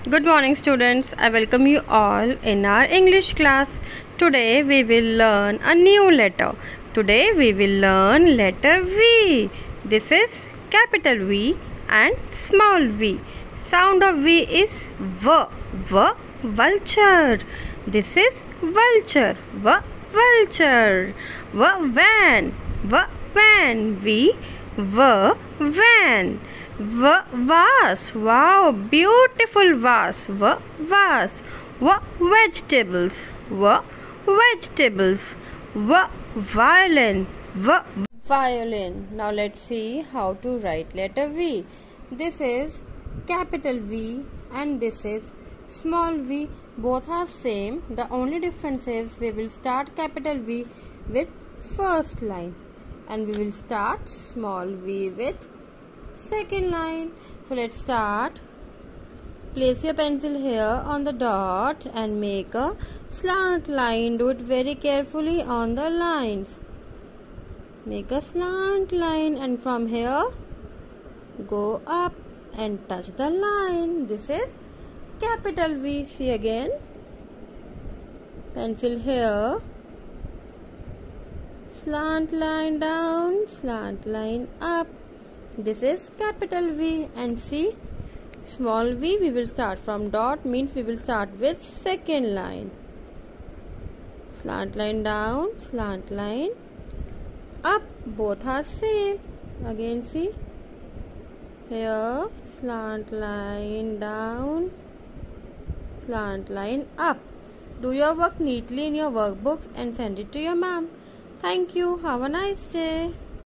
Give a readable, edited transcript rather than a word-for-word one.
Good morning students, I welcome you all in our English class. Today we will learn a new letter. Today we will learn letter V. This is capital V and small v. Sound of V is V. V, vulture. This is vulture. V, vulture. V, van. V, van. V, van. Vase. Wow, beautiful vase. Vase. Vegetables. Vegetables. Violin. Violin. Now let's see how to write letter V. This is capital V and this is small v. Both are same. The only difference is we will start capital V with first line and we will start small v with second line. So let's start. Place your pencil here on the dot and make a slant line. Do it very carefully on the lines. Make a slant line and from here go up and touch the line. This is capital V. See again. Pencil here. Slant line down, slant line up. This is capital V and see small v we will start from dot means we will start with second line. Slant line down, slant line up. Both are same. Again see here slant line down, slant line up. Do your work neatly in your workbooks and send it to your mom. Thank you. Have a nice day.